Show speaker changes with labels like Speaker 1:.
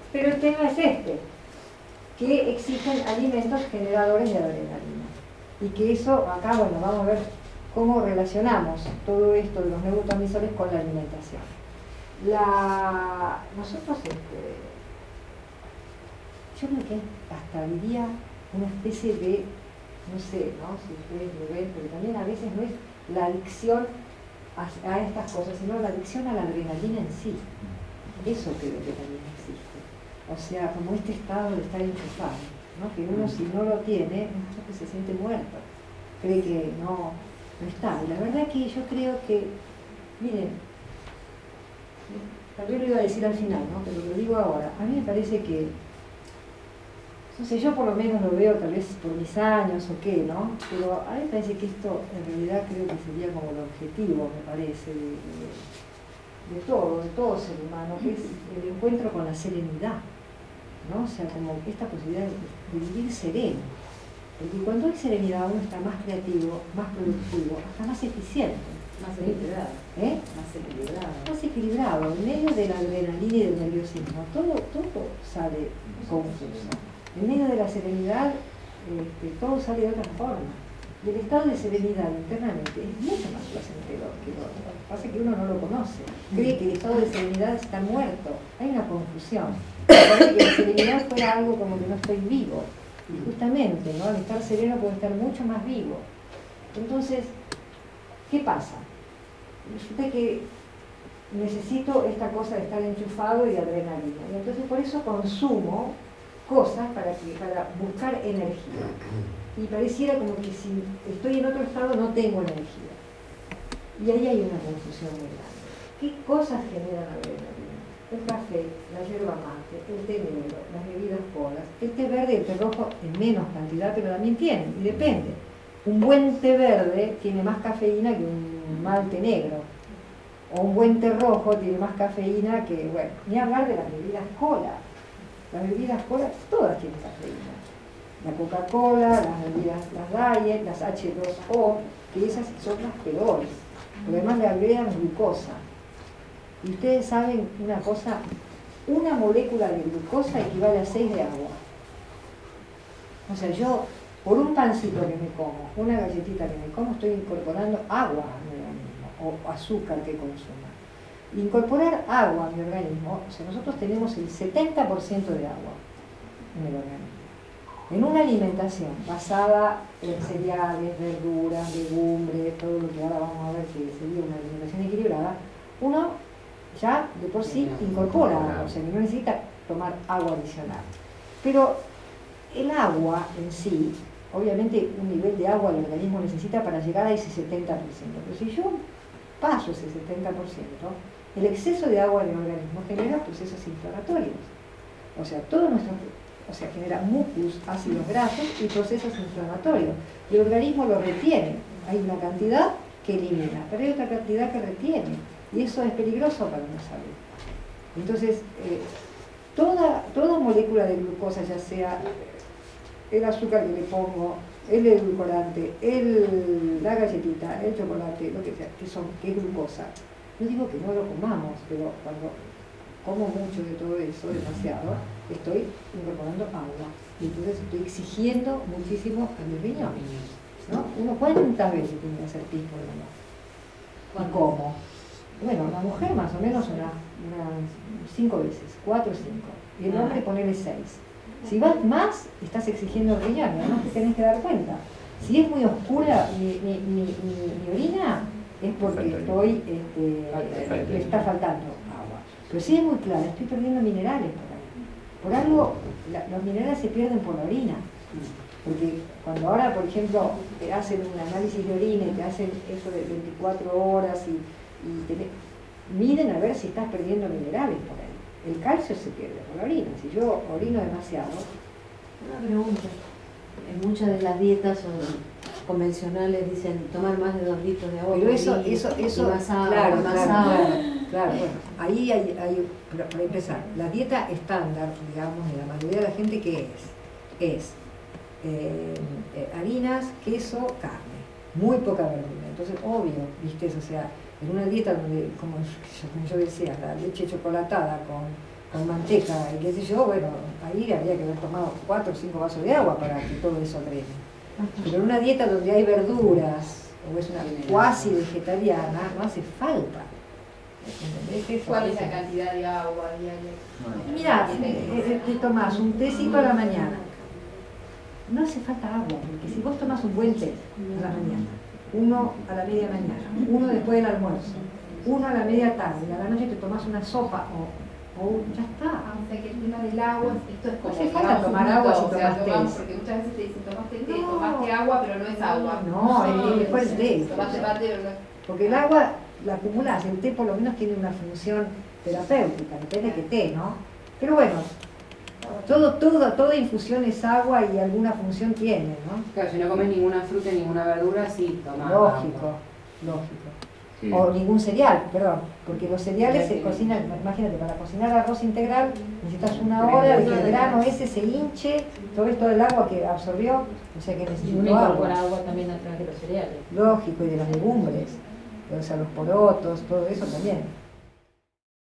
Speaker 1: Pero el tema es este, que exigen alimentos generadores de adrenalina. Y que eso, acá, bueno, vamos a ver cómo relacionamos todo esto de los neurotransmisores con la alimentación. Nosotros, yo creo que hasta diría una especie de, no sé, ¿no? Si ustedes lo ven, pero también a veces no es la adicción a estas cosas, sino la adicción a la adrenalina en sí. Eso creo que también existe. O sea, como este estado de estar enchufado, ¿no? Que uno si no lo tiene, muchas veces se siente muerto, cree que no está. Y la verdad que yo creo que, miren, tal vez lo iba a decir al final, ¿no? Pero lo digo ahora. A mí me parece que, no sé, yo por lo menos lo veo tal vez por mis años o qué, ¿no? Pero a mí me parece que esto en realidad creo que sería como el objetivo, me parece, de todo ser humano, que es el encuentro con la serenidad, ¿no? O sea, como esta posibilidad de vivir sereno. Porque cuando hay serenidad uno está más creativo, más productivo, hasta más eficiente.
Speaker 2: Más equilibrado.
Speaker 1: Más equilibrado. Más equilibrado, en medio de la adrenalina y del nerviosismo. Todo sale confuso. En medio de la serenidad, todo sale de otra forma. Y el estado de serenidad internamente es mucho más placentero que lo otro. Lo que pasa es que uno no lo conoce. Cree que el estado de serenidad está muerto. Hay una confusión. Parece que la serenidad fuera algo como que no estoy vivo. Y justamente, ¿no? Al estar sereno puedo estar mucho más vivo. Entonces, ¿qué pasa? Resulta que necesito esta cosa de estar enchufado y de adrenalina. Y entonces por eso consumo cosas para buscar energía. Y pareciera como que si estoy en otro estado no tengo energía. Y ahí hay una confusión muy grande. ¿Qué cosas generan adrenalina? El café, la yerba mate, el té negro, las bebidas colas, el té verde y el té rojo en menos cantidad, pero también tienen, y depende. Un buen té verde tiene más cafeína que un mal té negro. O un buen té rojo tiene más cafeína que, bueno, ni hablar de las bebidas cola. Las bebidas cola todas tienen cafeína. La Coca-Cola, las bebidas, las diet, las H2O, que esas son las peores. Porque además le agregan glucosa. Y ustedes saben una cosa, una molécula de glucosa equivale a 6 de agua. O sea, yo, por un pancito que me como, una galletita que me como, estoy incorporando agua a mi organismo, o azúcar que consuma. Incorporar agua a mi organismo, o sea, nosotros tenemos el 70% de agua en el organismo. En una alimentación basada en cereales, verduras, legumbres, todo lo que ahora vamos a ver que sería una alimentación equilibrada, uno ya de por sí incorpora agua, o sea que no necesita tomar agua adicional. Pero el agua en sí, obviamente un nivel de agua el organismo necesita para llegar a ese 70%, pero si yo paso ese 70%, el exceso de agua en el organismo genera procesos inflamatorios. O sea, genera mucus, ácidos grasos y procesos inflamatorios. Y el organismo lo retiene. Hay una cantidad que elimina, pero hay otra cantidad que retiene. Y eso es peligroso para la salud. Entonces, toda molécula de glucosa, ya sea el azúcar que le pongo, el edulcorante, la galletita, el chocolate, lo que sea, que es glucosa. No digo que no lo comamos, pero cuando como mucho de todo eso, demasiado, estoy incorporando agua. Y entonces estoy exigiendo muchísimo a mis riñones, ¿no? Uno, ¿cuántas veces tiene que hacer pis por día? ¿Y cómo? Bueno, la mujer más o menos unas 5 veces, 4 o 5. Y el hombre ponele 6. Si vas más, estás exigiendo riñones, además te tenés que dar cuenta. Si es muy oscura mi orina, es porque me está faltando agua. Pero si es muy clara, estoy perdiendo minerales por ahí. Por algo, los minerales se pierden por la orina. Porque cuando ahora, por ejemplo, te hacen un análisis de orina y te hacen eso de 24 horas y miden a ver si estás perdiendo minerales por ahí. El calcio se pierde por la orina. Si yo orino demasiado...
Speaker 2: Una pregunta. En muchas de las dietas convencionales dicen tomar más de 2 litros de agua.
Speaker 1: Pero eso
Speaker 2: más agua,
Speaker 1: claro, bueno, ahí hay, para empezar, la dieta estándar, digamos, de la mayoría de la gente, ¿qué es? Harinas, queso, carne, muy poca verdura. Entonces, obvio, ¿viste? O sea, en una dieta donde, como yo decía, la leche chocolatada con manteca y qué sé yo, bueno, ahí habría que haber tomado 4 o 5 vasos de agua para que todo eso drene. Pero en una dieta donde hay verduras, o es una cuasi vegetariana, no hace falta. ¿Entendés?
Speaker 3: ¿Cuál es la cantidad de agua diaria?
Speaker 1: Mirá, te tomás un tecito a la mañana. No hace falta agua, porque si vos tomás un buen té a la mañana, uno a la media mañana, uno después del almuerzo, uno a la media tarde, y a la noche te tomás una sopa o ya está.
Speaker 3: O sea que el tema del agua, esto es como
Speaker 1: No hace falta tomar agua si tomas té.
Speaker 3: Porque muchas veces te dicen, tomaste té, tomaste agua, pero no es agua.
Speaker 1: No, es mejor el té.
Speaker 3: Tomaste mate, pero no es.
Speaker 1: Porque el agua la acumulás, el té por lo menos tiene una función terapéutica, depende de qué té, ¿no? Pero bueno, toda infusión es agua y alguna función tiene, ¿no?
Speaker 4: Claro, si no comes ninguna fruta y ninguna verdura, sí, tomás
Speaker 1: Lógico,
Speaker 4: agua.
Speaker 1: lógico.
Speaker 5: Sí.
Speaker 1: O ningún cereal, perdón, porque los cereales se cocinan, imagínate, para cocinar arroz integral necesitas una hora de que el grano ese se hinche, todo esto del agua que absorbió, o sea que
Speaker 2: Y
Speaker 1: necesita
Speaker 2: uno incorpora
Speaker 1: agua.
Speaker 2: agua también a través de los cereales.
Speaker 1: Lógico, y de las legumbres, o sea, los porotos, todo eso también.